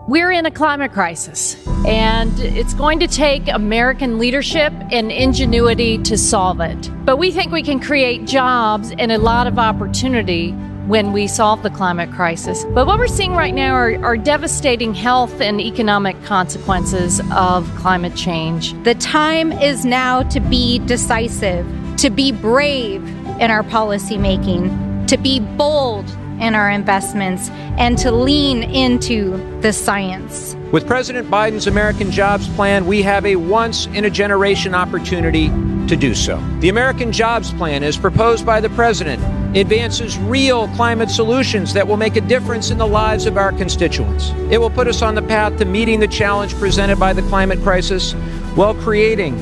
We're in a climate crisis, and it's going to take American leadership and ingenuity to solve it. But we think we can create jobs and a lot of opportunity when we solve the climate crisis. But what we're seeing right now are devastating health and economic consequences of climate change. The time is now to be decisive, to be brave in our policymaking, to be bold in our investments, and to lean into the science. With President Biden's American Jobs Plan, we have a once-in-a-generation opportunity to do so. The American Jobs Plan, as proposed by the President, advances real climate solutions that will make a difference in the lives of our constituents. It will put us on the path to meeting the challenge presented by the climate crisis while creating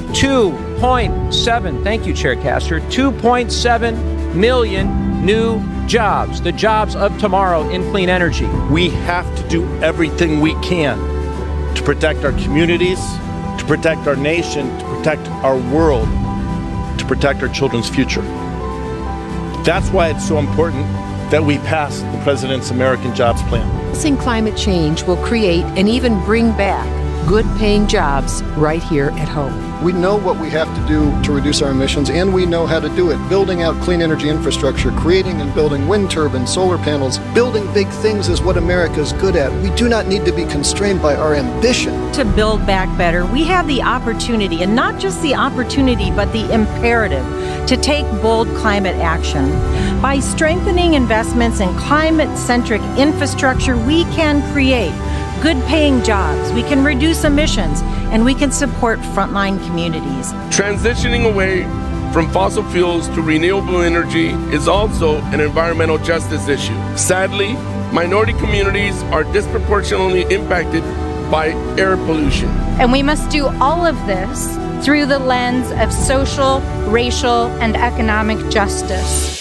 2.7, thank you, Chair Castor, 2.7 million new jobs, the jobs of tomorrow in clean energy. We have to do everything we can to protect our communities, to protect our nation, to protect our world, to protect our children's future. That's why it's so important that we pass the President's American Jobs Plan. Addressing climate change will create and even bring back good-paying jobs right here at home. We know what we have to do to reduce our emissions, and we know how to do it. Building out clean energy infrastructure, creating and building wind turbines, solar panels, building big things is what America's good at. We do not need to be constrained by our ambition. To build back better, we have the opportunity, and not just the opportunity, but the imperative to take bold climate action. By strengthening investments in climate-centric infrastructure, we can create good-paying jobs, we can reduce emissions, and we can support frontline communities. Transitioning away from fossil fuels to renewable energy is also an environmental justice issue. Sadly, minority communities are disproportionately impacted by air pollution. And we must do all of this through the lens of social, racial, and economic justice.